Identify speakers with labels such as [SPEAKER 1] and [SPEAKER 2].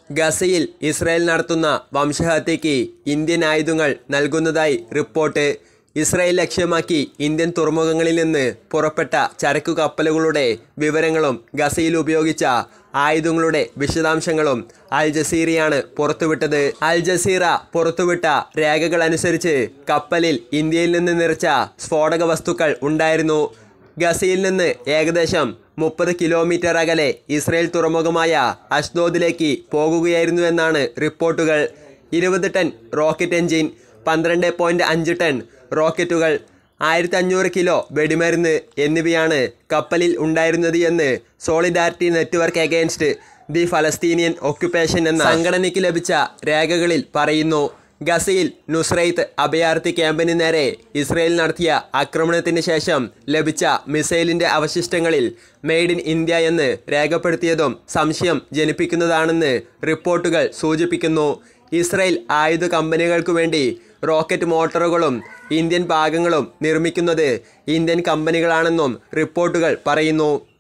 [SPEAKER 1] ഗസയിൽ ഇസ്രായേൽ നടത്തുന്ന വംശഹത്യയ്ക്ക് ഇന്ത്യൻ ആയുധങ്ങൾ നൽകുന്നതായി റിപ്പോർട്ട്. ഇസ്രായേൽ ലക്ഷ്യമാക്കി ഇന്ത്യൻ തുറമുഖങ്ങളിൽ നിന്ന് പുറപ്പെട്ട ചരക്കു കപ്പലുകളുടെ വിവരങ്ങളും ഗസയിൽ ഉപയോഗിച്ച ആയുധങ്ങളുടെ വിശദാംശങ്ങളും അൽ ജസീറയാണ് പുറത്തുവിട്ടത്. അൽ ജസീറ പുറത്തുവിട്ട രേഖകൾ അനുസരിച്ച് കപ്പലിൽ ഇന്ത്യയിൽ നിന്ന് നിറച്ച സ്ഫോടക വസ്തുക്കൾ ഉണ്ടായിരുന്നു. ഗസയിൽ നിന്ന് ഏകദേശം 30 കിലോമീറ്റർ അകലെ ഇസ്രായേൽ തുറമുഖമായ അഷ്ദോദിലേക്ക് പോകുകയായിരുന്നുവെന്നാണ് റിപ്പോർട്ടുകൾ. 20 ടൺ റോക്കറ്റ് എഞ്ചിൻ, 12.5 ടൺ റോക്കറ്റുകൾ, 1500 കിലോ വെടിമരുന്ന് എന്നിവയാണ് കപ്പലിൽ ഉണ്ടായിരുന്നത് എന്ന് solidarity network against the Palestinian occupation എന്ന സംഘടനയ്ക്ക് ലഭിച്ച രേഖകളിൽ പറയുന്നു. ഗസയിൽ നുസ്രൈത്ത് അഭയാർത്ഥി ക്യാമ്പിന് നേരെ ഇസ്രായേൽ നടത്തിയ ആക്രമണത്തിന് ശേഷം ലഭിച്ച മിസൈലിൻ്റെ അവശിഷ്ടങ്ങളിൽ മെയ്ഡ് ഇൻ ഇന്ത്യ എന്ന് രേഖപ്പെടുത്തിയതും സംശയം ജനിപ്പിക്കുന്നതാണെന്ന് റിപ്പോർട്ടുകൾ സൂചിപ്പിക്കുന്നു. ഇസ്രായേൽ ആയുധ കമ്പനികൾക്കു വേണ്ടി റോക്കറ്റ് മോട്ടോറുകളും ഇന്ത്യൻ ഭാഗങ്ങളും നിർമ്മിക്കുന്നത് ഇന്ത്യൻ കമ്പനികളാണെന്നും റിപ്പോർട്ടുകൾ പറയുന്നു.